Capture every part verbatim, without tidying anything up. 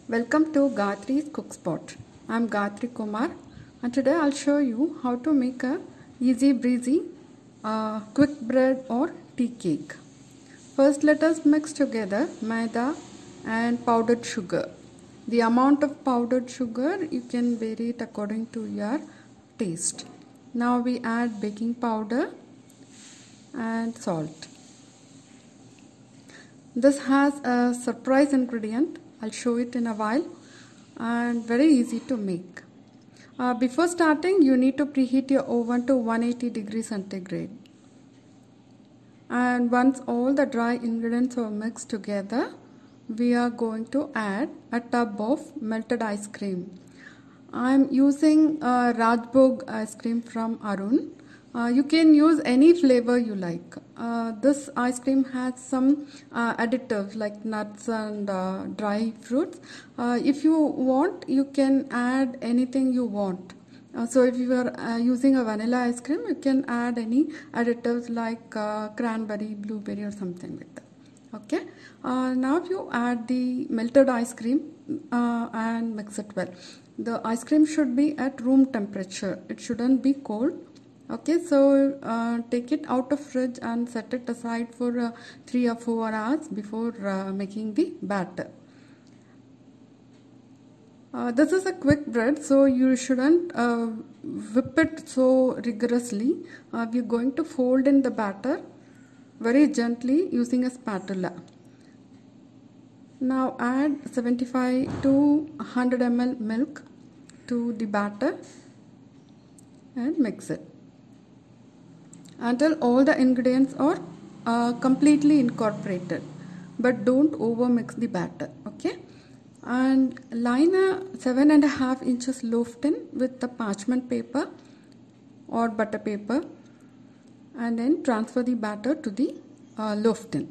Welcome to Gayatri's Cook Spot. I'm Gayatri Kumar and today I'll show you how to make a easy breezy uh, quick bread or tea cake. First let us mix together maida and powdered sugar. The amount of powdered sugar you can vary it according to your taste. Now we add baking powder and salt. This has a surprise ingredient. I'll show it in a while, and very easy to make. Uh, before starting, you need to preheat your oven to one hundred eighty degrees centigrade. And once all the dry ingredients are mixed together, we are going to add a tub of melted ice cream. I'm using uh, Rajbhog ice cream from Arun. Uh, you can use any flavor you like. Uh, this ice cream has some uh, additives like nuts and uh, dry fruits. Uh, if you want, you can add anything you want. Uh, so if you are uh, using a vanilla ice cream, you can add any additives like uh, cranberry, blueberry or something like that. Okay. Uh, now you add the melted ice cream uh, and mix it well. The ice cream should be at room temperature. It shouldn't be cold. Okay, so uh, take it out of fridge and set it aside for uh, three or four hours before uh, making the batter. Uh, this is a quick bread, so you shouldn't uh, whip it so rigorously. Uh, we are going to fold in the batter very gently using a spatula. Now add seventy-five to one hundred milliliters milk to the batter and mix it until all the ingredients are uh, completely incorporated, but don't over mix the batter. Okay, and line a seven and a half inches loaf tin with the parchment paper or butter paper, and then transfer the batter to the uh, loaf tin.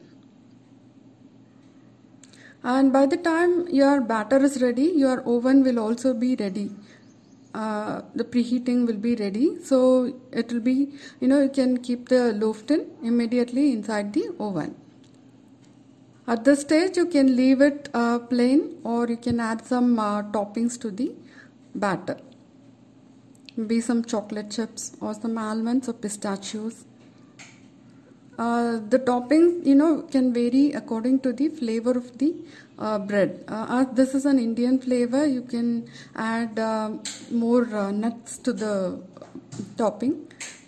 And by the time your batter is ready, your oven will also be ready. Uh, the preheating will be ready, so it will be, you know, you can keep the loaf tin immediately inside the oven. At this stage you can leave it uh, plain, or you can add some uh, toppings to the batter, maybe some chocolate chips or some almonds or pistachios. Uh, the toppings, you know, can vary according to the flavor of the uh, bread. Uh, as this is an Indian flavor, you can add uh, more uh, nuts to the topping.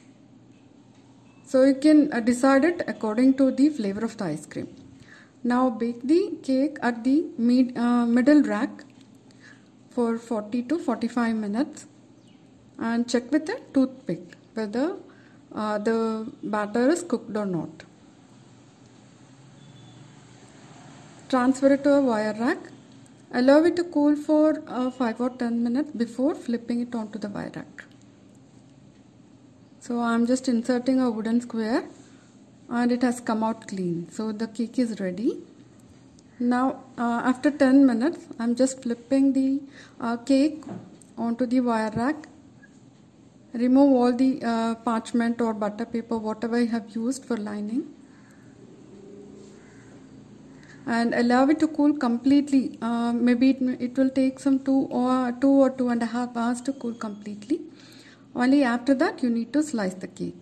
So you can uh, decide it according to the flavor of the ice cream. Now bake the cake at the mid, uh, middle rack for forty to forty-five minutes and check with a toothpick whether Uh, the batter is cooked or not. Transfer it to a wire rack. Allow it to cool for uh, five or ten minutes before flipping it onto the wire rack. So I am just inserting a wooden square and it has come out clean. So the cake is ready. Now uh, after ten minutes I am just flipping the uh, cake onto the wire rack. Remove all the uh, parchment or butter paper, whatever you have used for lining, and allow it to cool completely. Uh, maybe it, it will take some two or two or two and a half hours to cool completely. Only after that you need to slice the cake.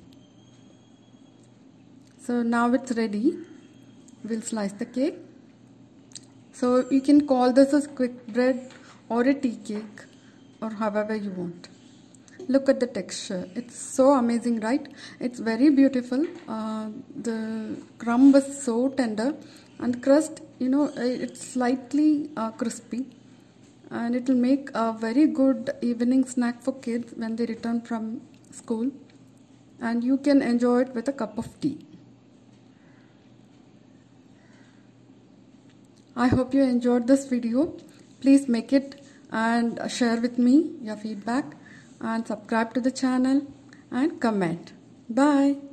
So now it's ready. We'll slice the cake. So you can call this as quick bread or a tea cake, or however you want. Look at the texture. It's so amazing, right? It's very beautiful. Uh, the crumb is so tender, and the crust, you know, it's slightly uh, crispy, and it will make a very good evening snack for kids when they return from school, and you can enjoy it with a cup of tea. I hope you enjoyed this video. Please make it and share with me your feedback, and subscribe to the channel and comment. Bye.